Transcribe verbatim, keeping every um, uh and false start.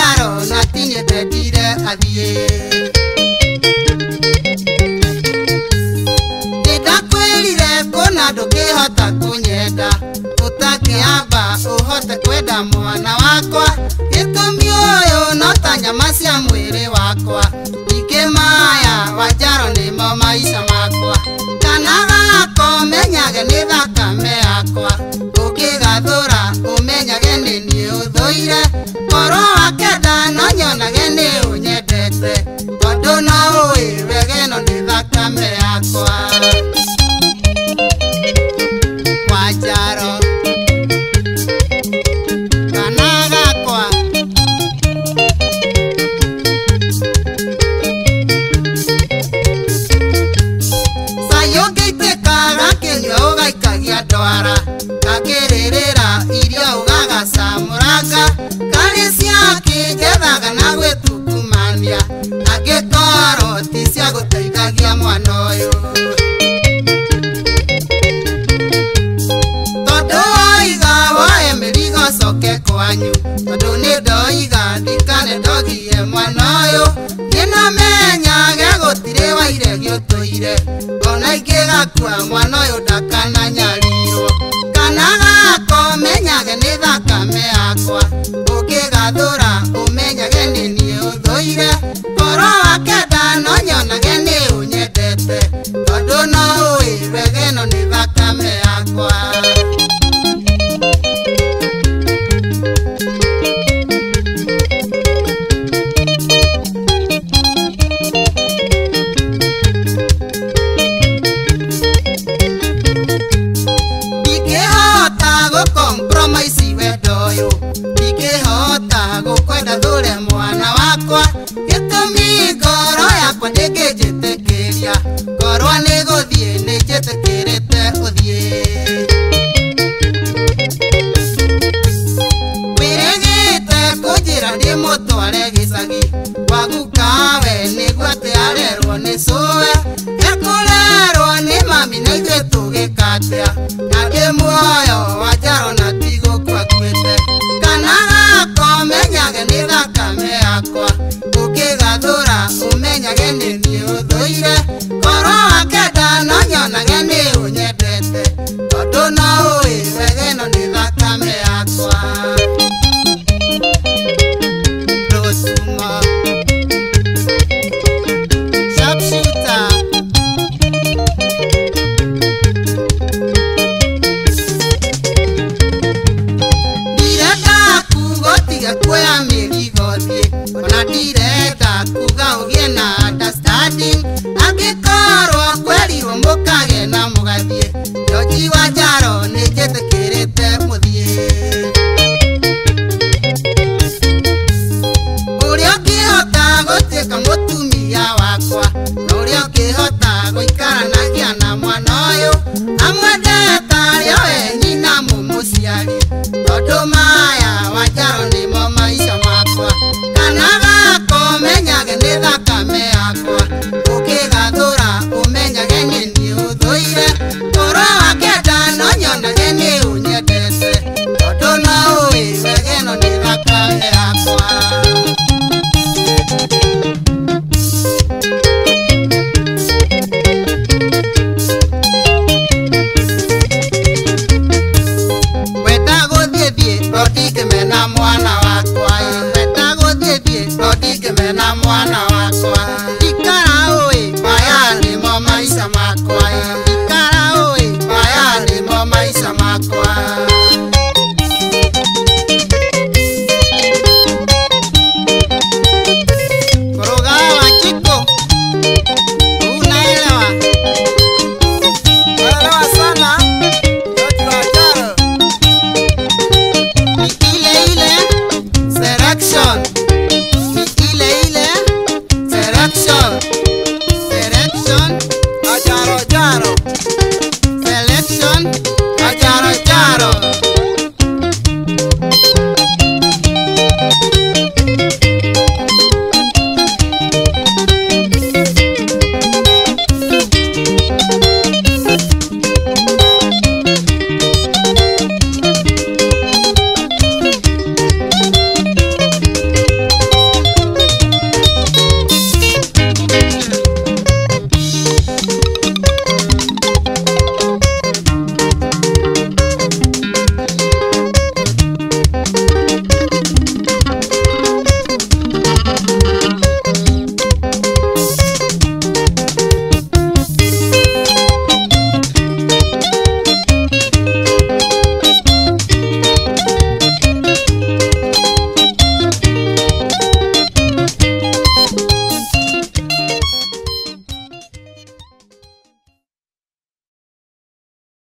jaro na tinye tedire adie Nidakwirire kona ndukihota kunyenda utakiamba uhote kwenda mwana wakwa gitumi uyu no ta nyama cia mwiri wakwa ikimaya wajaro nimo maisha makwa kana gako menyage ni thakame yakwa ukigathura umenyage ni ni uthuire koro wakenda no nyonage ni unyendete tondu no uwi wegeno ni thakame yakwa wajaro kana gakwa sayogite kaga kenywa ugaikagia ndwara kakiririra irio ugagasamuraga kari ciake ngethaga na gwitukumania angikoro ti cia guteithagia mwana uyu tondu waiga woe mirigo coke kwanyu tondu ni ndoiga ndikane ndogie mwana uyu ninamenyage gutiri waire giutuire ona ingigakua mwana uyu ndakananyarirwo kana gako menyage ni thakame yakwa ukigathura umenyage ni nie uthuire koro wakenda no nyonage ni unyendete tondu no uwi wegeno ni thakame yakwa compromise wedoyo ikihota gukwenda thule mwana wakwa gitumi ngoro yakwa ndingijetekeria ngorwa ni guthie nijetekirite uthie wirigite kujira ndi mutware gicagi wagukawe niguo ati arerwo ni suwe ekurerwo ni mami na ithuĩ tũgĩkatia na ndĩ muoyo wajaro na tigũkua kwĩte kana gako menyage nĩ thakame yakwa ũkĩgathũra ũmenyage nĩ niĩ ũthũire koro wakenda no nyonage nĩ ũnyendete tondũ no ũĩ wegeno nĩ thakame yakwa Rosuma Sharpshooter kwea mirigothie ona ndirenda kuga ugie na understanding angikorwo kwerirwo mukage na mugathie Joji Wanjaro nijetekirite muthie uria ngihota gutuika mutumia wakwa na uria ngihota guikaranagia na mwana uyu amwendete aria we nyina mumuciari tondu maya Wanjaro nimo maisha makwa kana gako menyage ni thakame yakwa ukigathura umenyage ni niĩ ũthũire koro wakenda no nyonage ni unyendete tondu no ũĩ wegeno ni thakame yakwa wenda guthie thie no ndingĩmena mwana wakwa wenda guthie thie no ndingĩmena mwana